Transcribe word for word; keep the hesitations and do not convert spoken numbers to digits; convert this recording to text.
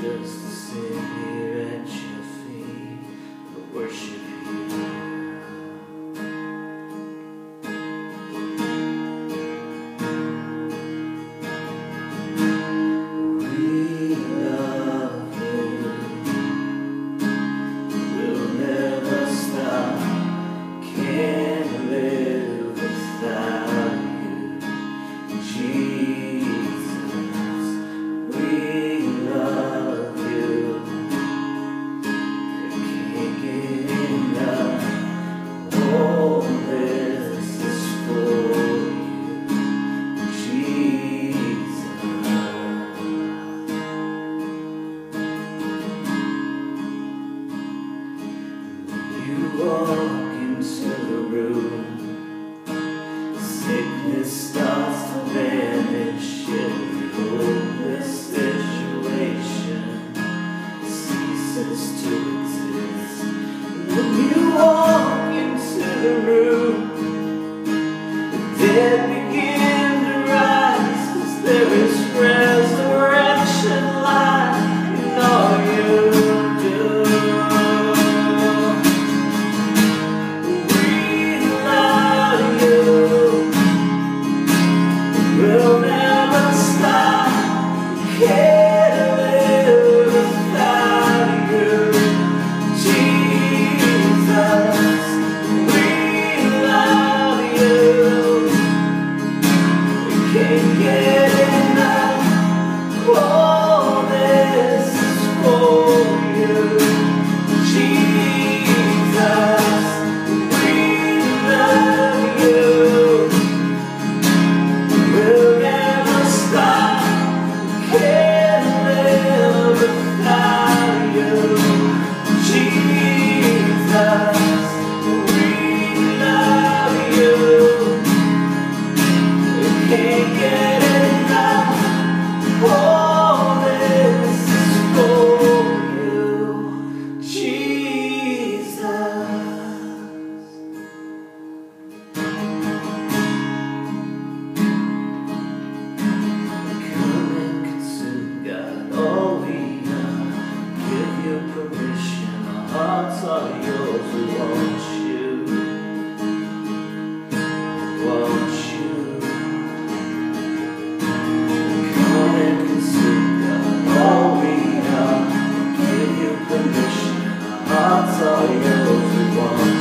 just to sit here at your feet, to worship you. We love you. We'll never stop. Can't live without you, Jesus. We love you. Can't get enough. All this is for you, Jesus. You walk into the room, sickness starts to vanish. Every hopeless situation ceases to exist. When you walk into the room, the dead begin to rise, 'cause there is resurrection life in all you do. We'll never stop. Can't live without you, Jesus. We love you. We can't get enough. All this is for you, Jesus. We love you. We'll never stop. Can't live without you, Jesus. We love you. We can't get enough. All this is for you, Jesus. Come and consume, God, all we are. Give you permission, our hearts are yours. We want you, want you. Come and consume, God, all we are. Give you permission, our hearts are yours. We want